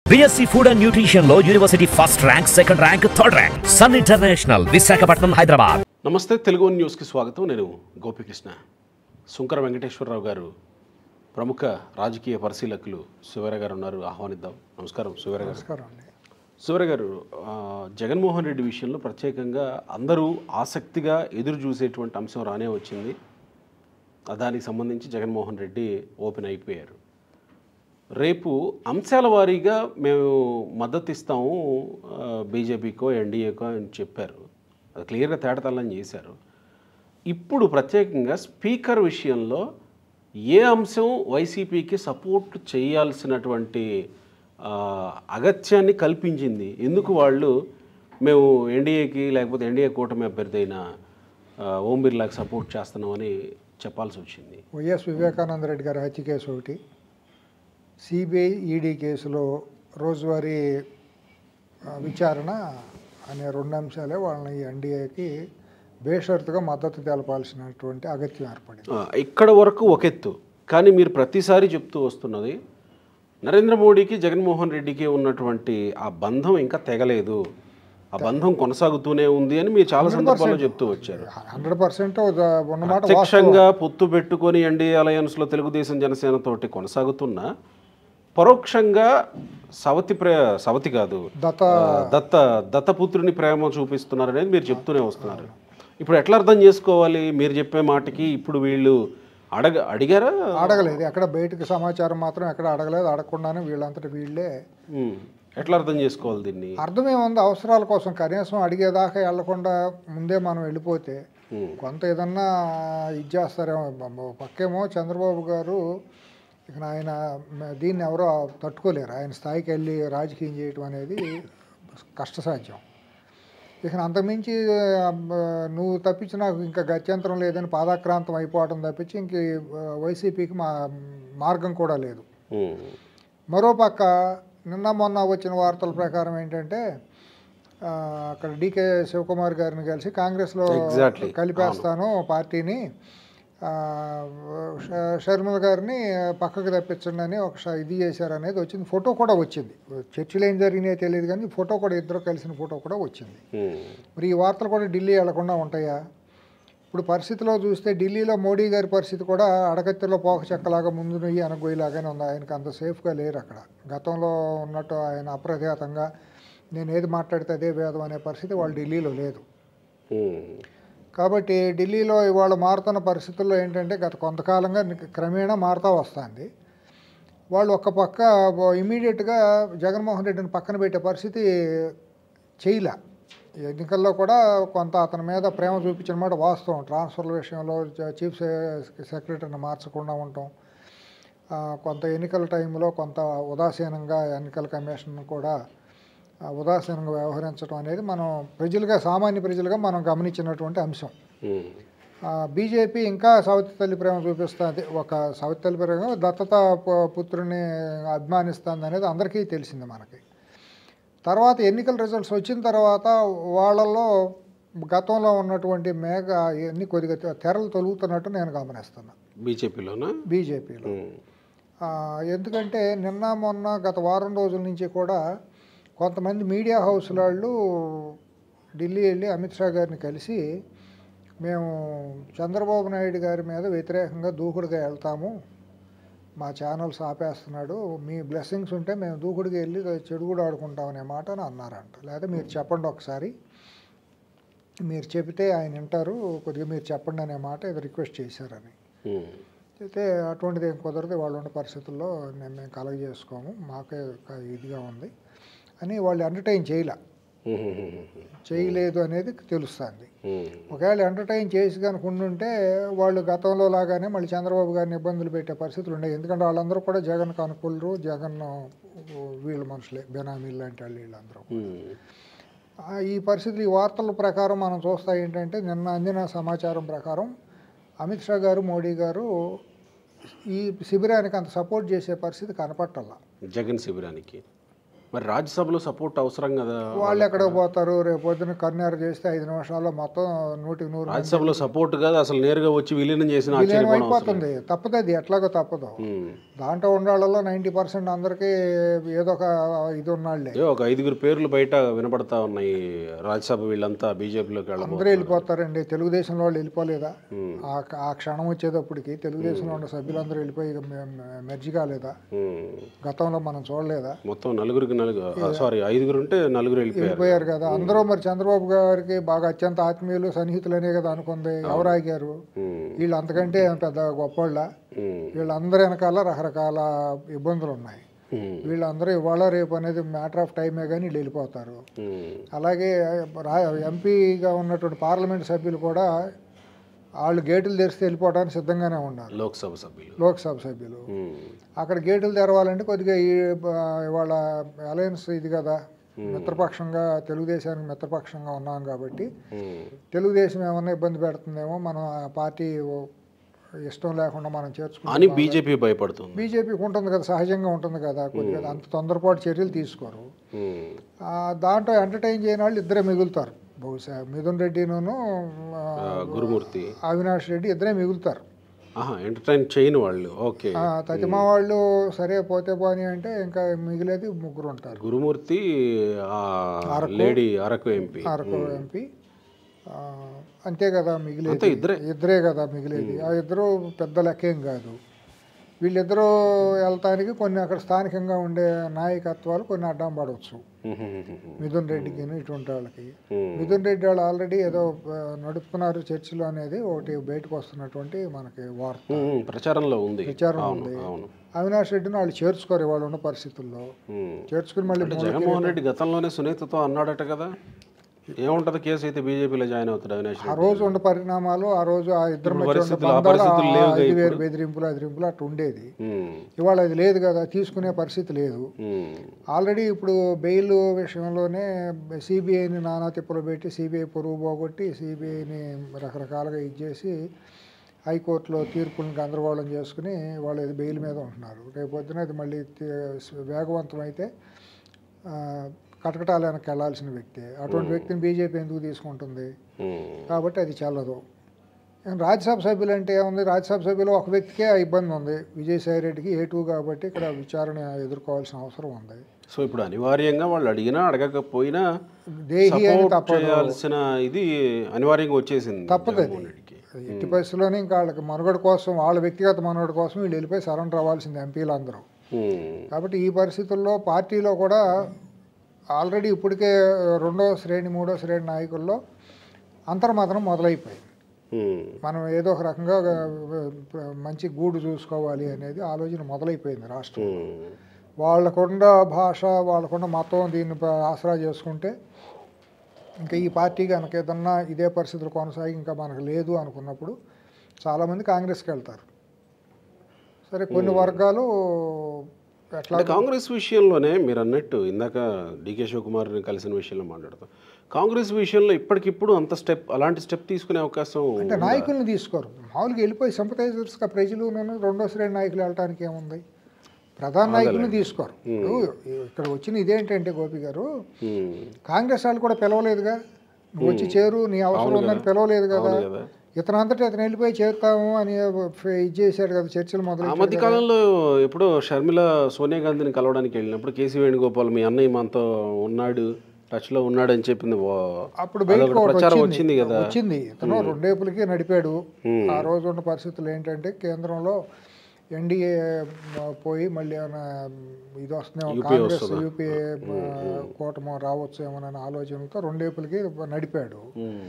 BSc Food and Nutrition లో university first rank, second rank, third rank. Sun International, Visakhapatnam, Hyderabad. నమస్తే, Telugu news కి స్వాగతం. నేను గోపికృష్ణ. శుంకర వెంకటేశ్వరరావు గారు ప్రముఖ రాజకీయ పరిశీలకులు శివర గారు ఉన్నారు, ఆహ్వానిద్దాం. నమస్కారం శివర గారు. శివర గారు, జగన్మోహన్ రెడ్డి విషయంలో ప్రత్యేకంగా అందరూ ఆసక్తిగా ఎదురు చూసేటువంటి అంశం రానే వచ్చింది. దానికి సంబంధించి జగన్మోహన్ రెడ్డి ఓపెన్ అయిపోయారు. రేపు అంశాల వారీగా మేము మద్దతు ఇస్తాము బీజేపీకో ఎన్డీఏకో అని చెప్పారు. అది క్లియర్గా తేటతల్లని చేశారు. ఇప్పుడు ప్రత్యేకంగా స్పీకర్ విషయంలో ఏ అంశం వైసీపీకి సపోర్ట్ చేయాల్సినటువంటి అగత్యాన్ని కల్పించింది? ఎందుకు వాళ్ళు మేము ఎన్డీఏకి లేకపోతే ఎన్డీఏ కూటమి అభ్యర్థి అయిన ఓం బిర్లాకి సపోర్ట్ చేస్తున్నామని చెప్పాల్సి వచ్చింది? వైఎస్ వివేకానంద రెడ్డి గారి హత్య కేసు ఒకటి, సిబిఐ ఈడీ కేసులో రోజువారీ విచారణ అనే రెండు అంశాలే వాళ్ళని ఎన్డీఏకి బేషరతుగా మద్దతు తెలపాల్సినటువంటి అగత్యం ఏర్పడింది. ఇక్కడ వరకు ఒక ఎత్తు, కానీ మీరు ప్రతిసారి చెప్తూ వస్తున్నది నరేంద్ర మోడీకి జగన్మోహన్ రెడ్డికి ఉన్నటువంటి ఆ బంధం ఇంకా తెగలేదు, ఆ బంధం కొనసాగుతూనే ఉంది అని మీరు చాలా సందర్భాల్లో చెప్తూ వచ్చారు. 100% ఉన్నమాట. ప్రత్యక్షంగా పొత్తు పెట్టుకొని ఎన్డీఏ అలయన్స్లో తెలుగుదేశం జనసేన తోటి కొనసాగుతున్న, పరోక్షంగా సవతి కాదు దత్తపుత్రుని ప్రేమ చూపిస్తున్నారు అనేది మీరు చెప్తూనే వస్తున్నారు. ఇప్పుడు ఎట్లా అర్థం చేసుకోవాలి మీరు చెప్పే మాటకి? ఇప్పుడు వీళ్ళు అడిగారా? అడగలేదు. ఎక్కడ బయటకు సమాచారం మాత్రం ఎక్కడ అడగలేదు. అడగకుండానే వీళ్ళంతటి వీళ్ళే. ఎట్లా అర్థం చేసుకోవాలి దీన్ని? అర్థమేముంది, అవసరాల కోసం కనీసం అడిగేదాకా వెళ్లకుండా ముందే మనం వెళ్ళిపోతే కొంత ఏదన్నా ఇది చేస్తారేమో. పక్కేమో చంద్రబాబు గారు ఇక ఆయన దీన్ని ఎవరో తట్టుకోలేరు. ఆయన స్థాయికి వెళ్ళి రాజకీయం చేయటం అనేది కష్టసాధ్యం. ఇక అంతమించి నువ్వు తప్పించి నాకు ఇంకా గత్యంతరం లేదని పాదాక్రాంతం అయిపోవడం తప్పించి ఇంక వైసీపీకి మార్గం కూడా లేదు. మరోపక్క నిన్న మొన్న వచ్చిన వార్తల ప్రకారం ఏంటంటే అక్కడ డీకే శివకుమార్ గారిని కలిసి కాంగ్రెస్లో కలిపేస్తాను పార్టీని, షర్మిల గారిని పక్కకు తప్పించండి అని ఒక ఇది చేశారనేది వచ్చింది. ఫోటో కూడా వచ్చింది. చర్చలు ఏం జరిగినాయో తెలియదు కానీ ఫోటో కూడా, ఇద్దరు కలిసిన ఫోటో కూడా వచ్చింది. మరి ఈ వార్తలు కూడా ఢిల్లీ వెళ్లకుండా ఉంటాయా? ఇప్పుడు పరిస్థితిలో చూస్తే ఢిల్లీలో మోడీ గారి పరిస్థితి కూడా అడకత్తెలో పోక చెక్కలాగా ముందు నొయ్యి అనగొయ్యలాగానే ఉంది. ఆయనకు అంత సేఫ్గా లేరు అక్కడ. గతంలో ఉన్నట్టు ఆయన అప్రతిహతంగా నేను ఏది మాట్లాడితే అదే వేదం అనే పరిస్థితి వాళ్ళు ఢిల్లీలో లేదు. కాబట్టి ఢిల్లీలో ఇవాళ మారుతున్న పరిస్థితుల్లో ఏంటంటే గత కొంతకాలంగా క్రమేణా మారుతూ వస్తుంది. వాళ్ళు ఒక్క పక్క ఇమీడియట్గా జగన్మోహన్ రెడ్డిని పక్కన పెట్టే పరిస్థితి చేయలే. ఎన్నికల్లో కూడా కొంత అతని మీద ప్రేమ చూపించిన మాట వాస్తవం. ట్రాన్స్ఫర్ల విషయంలో చీఫ్ సెక్రటరీని మార్చకుండా ఉండటం, కొంత ఎన్నికల టైంలో కొంత ఉదాసీనంగా ఎన్నికల కమిషన్ కూడా ఉదాసీనంగా వ్యవహరించడం అనేది మనం ప్రజలుగా, సామాన్య ప్రజలుగా మనం గమనించినటువంటి అంశం. బీజేపీ ఇంకా సవతి తల్లి ప్రేమ చూపిస్తుంది. ఒక సవతి తల్లి ప్రేమ దత్తత పుత్రుని అభిమానిస్తుంది అనేది అందరికీ తెలిసింది మనకి. తర్వాత ఎన్నికల రిజల్ట్స్ వచ్చిన తర్వాత వాళ్ళల్లో గతంలో ఉన్నటువంటి ఎన్ని కొద్దిగా తెరలు తొలుగుతున్నట్టు నేను గమనిస్తున్నాను బీజేపీలో. ఎందుకంటే నిన్న మొన్న గత వారం రోజుల నుంచి కూడా కొంతమంది మీడియా హౌస్ వాళ్ళు ఢిల్లీ వెళ్ళి అమిత్ షా గారిని కలిసి మేము చంద్రబాబు నాయుడు గారి మీద వ్యతిరేకంగా దూకుడుగా వెళ్తాము, మా ఛానల్స్ ఆపేస్తున్నాడు, మీ బ్లెస్సింగ్స్ ఉంటే మేము దూకుడుగా వెళ్ళి చెడు కూడా ఆడుకుంటామనే మాట అని అన్నారంట. లేదా మీరు చెప్పండి ఒకసారి, మీరు చెబితే ఆయన వింటారు, కొద్దిగా మీరు చెప్పండి అనే మాట ఏదో రిక్వెస్ట్ చేశారని. అయితే అటువంటిది ఏం కుదరదు, వాళ్ళు ఉన్న పరిస్థితుల్లో మేము కలగజేసుకోము, మాకే ఇదిగా ఉంది అని వాళ్ళు ఎంటర్టైన్ చేయలేదు అనేది తెలుస్తుంది. ఒకవేళ ఎంటర్టైన్ చేసి కనుక ఉండుంటే వాళ్ళు గతంలో లాగానే మళ్ళీ చంద్రబాబు గారిని ఇబ్బందులు పెట్టే పరిస్థితులు ఉన్నాయి. ఎందుకంటే వాళ్ళందరూ కూడా జగన్కు అనుకూలరు, జగన్ వీళ్ళ మనుషులే, బెనామీలు లాంటి వాళ్ళు వీళ్ళందరూ. ఈ పరిస్థితులు, ఈ వార్తల ప్రకారం మనం చూస్తా ఏంటంటే నిన్న అందిన సమాచారం ప్రకారం అమిత్ షా గారు, మోడీ గారు ఈ శిబిరానికి అంత సపోర్ట్ చేసే పరిస్థితి కనపట్టాల. జగన్ శిబిరానికి మరి రాజ్యసభలో సపోర్ట్ అవసరం కదా. వాళ్ళు ఎక్కడికి పోతారు? రేపు పొద్దున కన్నేరు చేస్తే 5 నిమిషాల్లో మొత్తం 100 రాజ్యసభలో సపోర్ట్ కాదు, అసలు నేరుగా వచ్చి విలీనం చేసిన విలీనం అయిపోతుంది. తప్పదు, అది ఎట్లాగో తప్పదు. దాంట్లో ఉండాళ్ళలో 90% అందరికీ ఏదో ఒక ఇది ఉన్నాళ్లే. ఒక 5 పేర్లు బయట వినపడతా ఉన్నాయి. రాజ్యసభ వీళ్ళంతా బీజేపీలోకి అందరూ వెళ్ళిపోతారండి. తెలుగుదేశంలో వాళ్ళు వెళ్ళిపోలేదా? ఆ క్షణం వచ్చేటప్పటికి తెలుగుదేశంలో ఉన్న సభ్యులందరూ వెళ్ళిపోయి మెర్జి కాలేదా? గతంలో మనం చూడలేదా? మొత్తం 5 ఉంటే 4 వెళ్ళిపోయారు కదా. అందరూ మరి చంద్రబాబు గారికి బాగా అత్యంత ఆత్మీయులు సన్నిహితులనే కదా అనుకుంది. ఎవరు ఆగారు? వీళ్ళు అంతకంటే పెద్ద గొప్పవాళ్ళ? వీళ్ళందరూ వెనకాల రకరకాల ఇబ్బందులు ఉన్నాయి. వీళ్ళందరూ ఇవాళ రేపు అనేది మ్యాటర్ ఆఫ్ టైమే కానీ వీళ్ళు వెళ్ళిపోతారు. అలాగే ఎంపీగా ఉన్నటువంటి పార్లమెంట్ సభ్యులు కూడా వాళ్ళు గేటులు తెరిస్తే వెళ్ళిపోవడానికి సిద్ధంగానే ఉన్నారు. లోక్సభ సభ్యులు అక్కడ గేటులు తెరవాలంటే కొద్దిగా ఇవాళ అలయన్స్ ఇది కదా, మిత్రపక్షంగా తెలుగుదేశానికి మిత్రపక్షంగా ఉన్నాం కాబట్టి తెలుగుదేశం ఏమన్నా ఇబ్బంది పెడుతుందేమో, మనం ఆ పార్టీ ఇష్టం లేకుండా మనం చేర్చుకుంటాం. బీజేపీ భయపడుతుంది. బీజేపీకి ఉంటుంది కదా, సహజంగా ఉంటుంది కదా. కొద్దిగా అంత తొందరపాటు చర్యలు తీసుకోరు. దాంట్లో ఎంటర్టైన్ చేయని వాళ్ళు ఇద్దరే మిగులుతారు. బహుశా మిథున్ రెడ్డిను గురుమూర్తి, అవినాష్ రెడ్డి ఇద్దరే మిగులుతారు. ఎంటర్టైన్ చేయని వాళ్ళు. ఓకే, తతిమా వాళ్ళు సరే పోతే పోని అంటే ఇంకా మిగిలేది 3 ఉంటారు. గురుమూర్తి, అరకు ఎంపీ అంతే కదా మిగిలేది. ఇద్దరే కదా మిగిలేది. ఆ ఇద్దరు పెద్ద లెక్కేం కాదు. వీళ్ళిద్దరూ వెళ్తానికి కొన్ని అక్కడ స్థానికంగా ఉండే నాయకత్వాలు కొన్ని అడ్డం పడవచ్చు మిథున్ రెడ్డికి, ఇటువంటి వాళ్ళకి. మిథున్ రెడ్డి వాళ్ళు ఆల్రెడీ ఏదో నడుపుతున్నారు చర్చలు అనేది ఒకటి బయటకు వస్తున్నటువంటి మనకి వార్త, ప్రచారంలో ఉంది. అవినాష్ రెడ్డిని వాళ్ళు చేర్చుకోరు వాళ్ళు ఉన్న పరిస్థితుల్లో. చేర్చుకుని మళ్ళీ జగన్మోహన్ రెడ్డి గతంలోనే సునీతతో అన్నాడట కదా, ఏముంటది కేసు అయితే బీజేపీలో జాయిన్ అవుతాడు అవినాష్. ఆ రోజు ఉన్న పరిణామాలు, ఆ రోజు ఆ ఇద్దరు బెదిరింపులు అట్లా ఉండేది. ఇవాళ అది లేదు కదా, తీసుకునే పరిస్థితి లేదు. ఆల్రెడీ ఇప్పుడు బెయిల్ విషయంలోనే సిబిఐని నానా తిప్పలు పెట్టి సిబిఐ పొరుగు పోగొట్టి సిబిఐని రకరకాలుగా ఇచ్చేసి హైకోర్టులో తీర్పులను గందరగోళం చేసుకుని వాళ్ళు ఇది బెయిల్ మీద ఉంటున్నారు. రేపు పొద్దున అది మళ్ళీ వేగవంతం అయితే కటకటాలు వెనక్కి వెళ్లాల్సిన వ్యక్తి. అటువంటి వ్యక్తిని బీజేపీ ఎందుకు తీసుకుంటుంది? కాబట్టి అది చెల్లదు. రాజ్యసభ సభ్యులు అంటే ఏముంది? రాజ్యసభ సభ్యులు ఒక వ్యక్తికే ఆ ఇబ్బంది ఉంది, విజయసాయి రెడ్డికి A2 కాబట్టి ఇక్కడ విచారణ ఎదుర్కోవాల్సిన అవసరం ఉంది. సో ఇప్పుడు అనివార్యంగా వాళ్ళు అడిగినా అడగకపోయినా దేహి అని తప్పదు, ఇది అనివార్యంగా వచ్చేసింది. తప్పదు. ఎట్టి పరిస్థితుల్లోనే ఇంకా వాళ్ళకి మనుగడ కోసం, వాళ్ళ వ్యక్తిగత మనుగడ కోసం వీళ్ళు వెళ్ళిపోయి సరెండర్ అవ్వాల్సింది ఎంపీలు అందరూ. కాబట్టి ఈ పరిస్థితుల్లో పార్టీలో కూడా ఆల్రెడీ ఇప్పటికే 2వ శ్రేణి 3వ శ్రేణి నాయకుల్లో అంతర్మతనం మొదలైపోయింది. మనం ఏదో ఒక రకంగా మంచి గూడు చూసుకోవాలి అనేది ఆలోచన మొదలైపోయింది రాష్ట్రంలో. వాళ్ళకున్న భాష, వాళ్ళకున్న మతం దీన్ని ఆసరా చేసుకుంటే ఇంకా ఈ పార్టీ కనుక ఏదన్నా ఇదే పరిస్థితులు కొనసాగి ఇంకా మనకు లేదు అనుకున్నప్పుడు చాలామంది కాంగ్రెస్కి వెళ్తారు. సరే, కొన్ని వర్గాలు ఎట్లా కాంగ్రెస్ విషయంలోనే మీరు అన్నట్టు ఇందాక డికే శివకుమార్ని కలిసిన విషయంలో మాట్లాడతాం. కాంగ్రెస్ విషయంలో ఇప్పటికిప్పుడు అలాంటి స్టెప్ తీసుకునే అవకాశం అంటే నాయకుల్ని తీసుకోరు. మామూలుగా వెళ్ళిపోయి సింపథైజర్స్గా ప్రజలు 2వ శ్రేణి నాయకులు వెళ్ళటానికి ఏముంది? ప్రధాన నాయకుల్ని తీసుకోరు. ఇక్కడ వచ్చిన ఇదేంటంటే గోపి గారు, కాంగ్రెస్ వాళ్ళు కూడా పిలవలేదుగా, నువ్వు వచ్చి చేరు, నీ అవసరం ఉందని పిలవలేదు కదా. ఇతనంతటా ఇతను వెళ్ళిపోయి చేరుతాము అని ఇది చేశాడు కదా, చర్చలు మొదలు. ఆ మధ్య కాలంలో ఎప్పుడో షర్మిల సోనియా గాంధీని కలవడానికి వెళ్ళినప్పుడు కేసీ వేణుగోపాల్ మీ అన్నయ్య మనతో ఉన్నాడు, టచ్లో ఉన్నాడు అని చెప్పింది. అప్పుడు ప్రచారం వచ్చింది కదా, వచ్చింది. ఇతను 2 వైపులకి నడిపాడు. ఆ రోజు ఉన్న పరిస్థితులు ఏంటంటే కేంద్రంలో ఎన్డీఏ పోయి మళ్ళీ ఏమైనా ఇది వస్తున్నాయి, కాంగ్రెస్ యూపీఏ కూటమి రావచ్చు ఏమోనని ఆలోచనతో 2 వైపులకి నడిపాడు.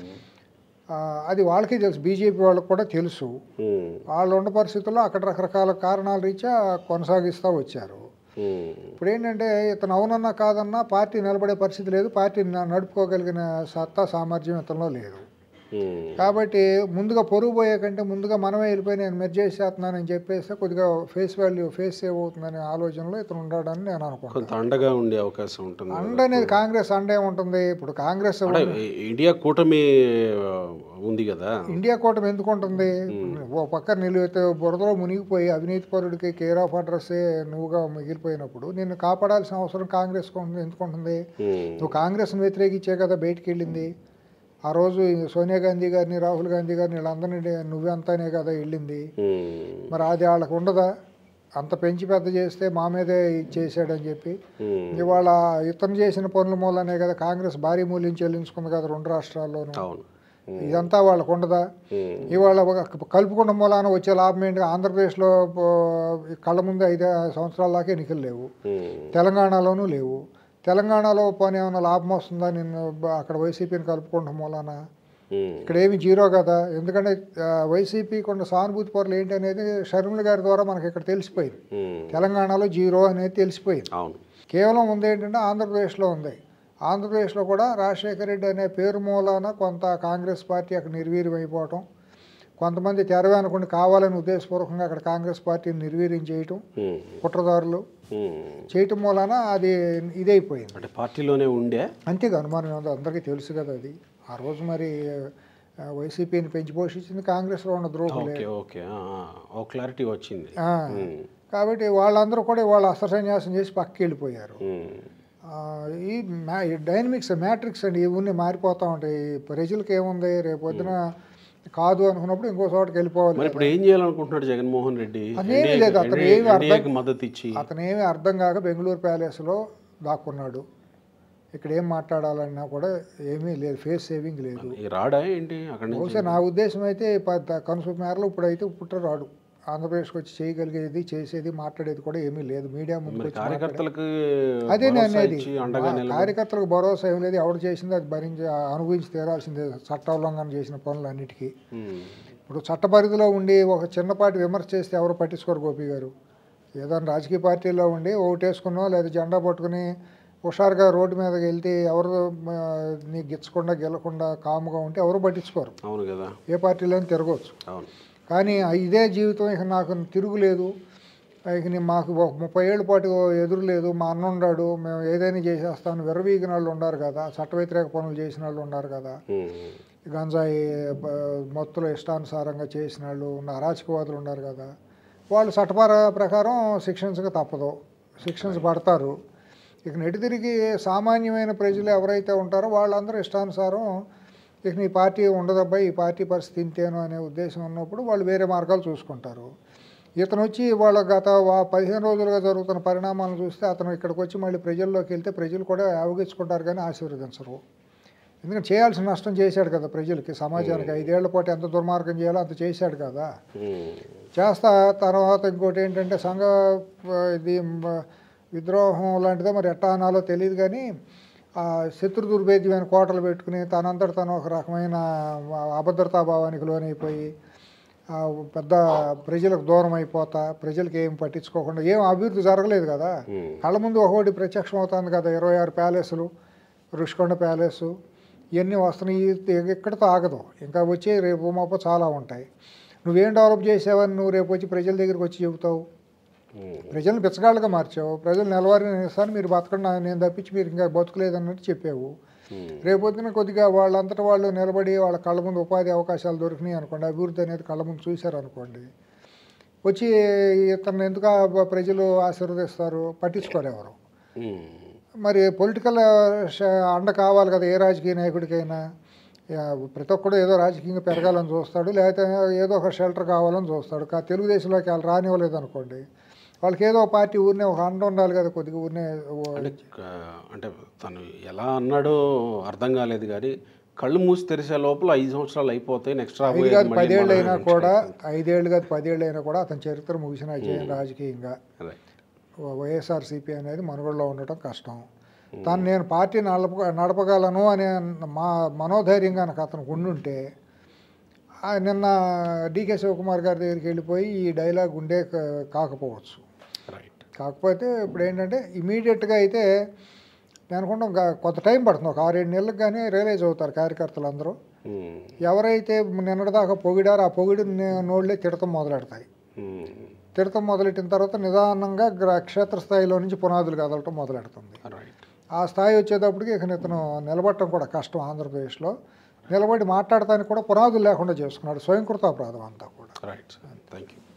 అది వాళ్ళకి తెలుసు, బీజేపీ వాళ్ళకి కూడా తెలుసు. వాళ్ళు ఉన్న పరిస్థితుల్లో అక్కడ రకరకాల కారణాల రీత్యా కొనసాగిస్తూ వచ్చారు. ఇప్పుడు ఏంటంటే ఇతను అవునన్నా కాదన్నా పార్టీ నిలబడే పరిస్థితి లేదు, పార్టీ నడుపుకోగలిగిన సత్తా సామర్థ్యం ఇతనిలో లేదు. కాబట్టి ముందుగా పొరుగు పోయే కంటే ముందుగా మనమే వెళ్ళిపోయి నేను మెర్జ్ చేసేస్తున్నానని చెప్పేసి కొద్దిగా ఫేస్ సేవ్ అవుతుందనే ఆలోచనలో ఇతను ఉండడని నేను అనుకుంటాను. అండగా ఉండే అవకాశం ఉంటుంది. అండ అనేది కాంగ్రెస్ అండే ఉంటుంది. ఇప్పుడు కాంగ్రెస్ ఇండియా కూటమి ఉంది కదా, ఇండియా కూటమి ఎందుకు ఉంటుంది? ఓ పక్క నిలువైతే బురదలో మునిగిపోయి అవినీతి పరుడికి కేర్ ఆఫ్ అడ్రస్సే నువ్వుగా మిగిలిపోయినప్పుడు నిన్ను కాపాడాల్సిన అవసరం కాంగ్రెస్ ఎందుకు ఉంటుంది? నువ్వు కాంగ్రెస్ని వ్యతిరేకించే కదా బయటికి వెళ్ళింది. ఆ రోజు సోనియా గాంధీ గారిని, రాహుల్ గాంధీ గారిని వీళ్ళందరినీ నువ్వెంతనే కదా వెళ్ళింది. మరి అది వాళ్ళకు ఉండదా? అంత పెంచి పెద్ద చేస్తే మా మీదే చేశాడని చెప్పి ఇవాళ ఇతను చేసిన పనుల మూలనే కదా కాంగ్రెస్ భారీ మూల్యం చెల్లించుకుంది కదా 2 రాష్ట్రాల్లోనూ. ఇదంతా వాళ్ళకు ఉండదా? ఇవాళ కలుపుకున్న మూలాన వచ్చే లాభం ఏంటి? ఆంధ్రప్రదేశ్లో కళ్ళ ముందు 5 సంవత్సరాల దాకా ఎన్నికలు లేవు, తెలంగాణలోనూ లేవు. తెలంగాణలో పోనీ ఏమైనా లాభం వస్తుందా నిన్ను అక్కడ వైసీపీని కలుపుకుంటాం మూలాన? ఇక్కడ ఏమి జీరో కదా. ఎందుకంటే వైసీపీ కొన్ని సానుభూతి పరులు ఏంటి అనేది షర్మిల గారి ద్వారా మనకి ఇక్కడ తెలిసిపోయింది. తెలంగాణలో జీరో అనేది తెలిసిపోయింది. కేవలం ఉంది ఏంటంటే ఆంధ్రప్రదేశ్లో ఉంది. ఆంధ్రప్రదేశ్లో కూడా రాజశేఖర రెడ్డి అనే పేరు మూలాన కొంత కాంగ్రెస్ పార్టీ అక్కడ నిర్వీర్యం అయిపోవటం, కొంతమంది తెరవే అనుకుని కావాలని ఉద్దేశపూర్వకంగా అక్కడ కాంగ్రెస్ పార్టీని నిర్వీర్యం చేయటం, కుట్రదారులు చేయటం మూలాన అది ఇదైపోయింది. అంటే పార్టీలోనే ఉండే అంతేగా అనుమానం ఏదో అందరికీ తెలుసు కదా. అది ఆ రోజు మరి వైసీపీని పెంచి పోషించింది కాంగ్రెస్లో ఉన్న ద్రోహులే. క్లారిటీ వచ్చింది. కాబట్టి వాళ్ళందరూ కూడా వాళ్ళ అస్త్రసన్యాసం చేసి పక్కకి వెళ్ళిపోయారు. ఈ డైనమిక్స్ మ్యాట్రిక్స్ అండి ఇవన్నీ మారిపోతూ ఉంటాయి. ప్రజలకు ఏముంది రేపు పొద్దున కాదు అనుకున్నప్పుడు ఇంకో చోటకి వెళ్ళిపోవాలి. ఇప్పుడు ఏం చేయాలనుకుంటున్నాడు జగన్మోహన్ రెడ్డి? అదేమీ లేదు. అతను ఏమి అర్థం కాక బెంగళూరు ప్యాలెస్లో దాక్కున్నాడు. ఇక్కడ ఏం మాట్లాడాలన్నా కూడా ఏమీ లేదు, ఫేస్ సేవింగ్ లేదు. రాడా ఏంటి అక్కడ? బహుశా నా ఉద్దేశం అయితే కనుసూపు మేరలో ఇప్పుడైతే రాడు. ఆంధ్రప్రదేశ్కి వచ్చి చేయగలిగేది, చేసేది, మాట్లాడేది కూడా ఏమీ లేదు. మీడియా ముందు కార్యకర్తలకు అదే నేను అనేది, కార్యకర్తలకు భరోసా ఏం లేదు. ఎవడు చేసింది అది అనుభవించి తీరాల్సిందే. చట్ట ఉల్లంఘన చేసిన పనులన్నిటికీ ఇప్పుడు చట్ట పరిధిలో ఉండి ఒక చిన్నపాటి విమర్శ చేస్తే ఎవరు పట్టించుకోరు. గోపి గారు ఏదైనా రాజకీయ పార్టీలో ఉండి ఓటేసుకున్నో లేదా జెండా పట్టుకుని హుషారుగా రోడ్డు మీదకి వెళ్తే ఎవరు నీ గిచ్చకుండా గెలకుండా కాముగా ఉంటే ఎవరు పట్టించుకోరు. అవును కదా, ఏ పార్టీలోనే తిరగవచ్చు. కానీ ఇదే జీవితం ఇక నాకు తిరుగులేదు, ఇక మాకు 30 ఏళ్ళ పాటు ఎదురు లేదు, మా అన్న ఉన్నాడు, మేము ఏదైనా చేసేస్తామని విర్రవీగిన వాళ్ళు ఉన్నారు కదా, చట్ట వ్యతిరేక పనులు చేసిన వాళ్ళు ఉన్నారు కదా, గంజాయి మొత్తులు ఇష్టానుసారంగా చేసిన వాళ్ళు ఉన్న అరాచకవాదులు ఉన్నారు కదా, వాళ్ళు చట్టపర ప్రకారం శిక్షించక తప్పదు, శిక్షించ పడతారు. ఇక నెటి తిరిగి సామాన్యమైన ప్రజలు ఎవరైతే ఉంటారో వాళ్ళందరూ ఇష్టానుసారం ఇక నీ పార్టీ ఉండదబ్బా, ఈ పార్టీ పరిస్థితి ఇంతేను అనే ఉద్దేశం ఉన్నప్పుడు వాళ్ళు వేరే మార్గాలు చూసుకుంటారు. ఇతను వచ్చి వాళ్ళ గత 15 రోజులుగా జరుగుతున్న పరిణామాలను చూస్తే అతను ఇక్కడికి వచ్చి మళ్ళీ ప్రజల్లోకి వెళ్తే ప్రజలు కూడా అవగించుకుంటారు కానీ ఆశీర్వదించరు. ఎందుకంటే చేయాల్సిన నష్టం చేశాడు కదా ప్రజలకి, సమాజానికి. 5 ఏళ్ల పాటు ఎంత దుర్మార్గం చేయాలో అంత చేశాడు కదా. చేస్తా తర్వాత ఇంకోటి ఏంటంటే సంఘ ఇది విద్రోహం లాంటిదో మరి ఎట్టా అనాలో తెలియదు కానీ శత్రు దుర్భేద్యమైన కోటలు పెట్టుకుని తనంతట తను ఒక రకమైన అభద్రతాభావానికి లోనైపోయి పెద్ద ప్రజలకు దూరం అయిపోతా, ప్రజలకు ఏం పట్టించుకోకుండా ఏం అభివృద్ధి జరగలేదు కదా. కళ్ళ ముందు ఒకటి ప్రత్యక్షం అవుతుంది కదా. 26 ప్యాలెస్లు, రుషికొండ ప్యాలెస్ ఇవన్నీ వస్తున్నాయి. ఎక్కడితో ఆగదు, ఇంకా వచ్చి రేపు మాపో చాలా ఉంటాయి. నువ్వేం డెవలప్ చేసావని నువ్వు రేపు వచ్చి ప్రజల దగ్గరికి వచ్చి చెబుతావు? ప్రజలను బిచ్చగాళ్ళుగా మార్చావు. ప్రజలు నెలవారీ ఇస్తాను మీరు బతకండి, నేను తప్పించి మీరు ఇంకా బతుకులేదన్నట్టు చెప్పావు. రేపొద్దున కొద్దిగా వాళ్ళంతటా వాళ్ళు నిలబడి వాళ్ళ కళ్ళ ముందు ఉపాధి అవకాశాలు దొరికినాయి అనుకోండి, అభివృద్ధి అనేది కళ్ళ ముందు చూశారు అనుకోండి, వచ్చి ఇతను ఎందుకు ప్రజలు ఆశీర్వదిస్తారు? పట్టించుకోరు ఎవరు. మరి పొలిటికల్ అండ కావాలి కదా ఏ రాజకీయ నాయకుడికైనా. ప్రతి ఒక్కడు ఏదో రాజకీయంగా పెరగాలని చూస్తాడు, లేకపోతే ఏదో ఒక షెల్టర్ కావాలని చూస్తాడు. తెలుగుదేశంలోకి వాళ్ళు రానివ్వలేదు అనుకోండి, వాళ్ళకి ఏదో పార్టీ ఊరినే ఒక అండ ఉండాలి కదా కొద్దిగా ఊరినే. అంటే తను ఎలా అన్నాడో అర్థం కాలేదు కానీ కళ్ళు మూసి తెరిసే లోపల 5 సంవత్సరాలు అయిపోతాయి, నెక్స్ట్ 5 కాదు 10 ఏళ్ళు అయినా కూడా, 5 ఏళ్ళు కాదు 10 ఏళ్ళు అయినా కూడా అతని చరిత్ర ముగిసిన రాజకీయంగా. వైఎస్ఆర్సీపీ అనేది మనుగడలో ఉండటం కష్టం. తను నేను పార్టీని నడపగలను అనే మనోధైర్యంగా నాకు అతనికి ఉండుంటే నిన్న డీకే శివకుమార్ గారి దగ్గరికి వెళ్ళిపోయి ఈ డైలాగ్ ఉండే కాకపోవచ్చు. కాకపోతే ఇప్పుడు ఏంటంటే ఇమీడియట్గా అయితే నేను అనుకుంటాం కొంత టైం పడుతుంది, ఒక 6-7 నెలలకు కానీ రియలైజ్ అవుతారు కార్యకర్తలు అందరూ. ఎవరైతే నిన్నటిదాకా పొగిడారో ఆ పొగిడి నోళ్ళే తిడతం మొదలెడతాయి. తిడతం మొదలెట్టిన తర్వాత నిదానంగా క్షేత్రస్థాయిలో నుంచి పునాదులు కదలటం మొదలెడుతుంది. ఆ స్థాయి వచ్చేటప్పటికి ఇక ఇతను నిలబడటం కూడా కష్టం. ఆంధ్రప్రదేశ్లో నిలబడి మాట్లాడటానికి కూడా పునాదులు లేకుండా చేసుకున్నాడు. స్వయంకృతాపరాధం అంతా కూడా. Right, thank you.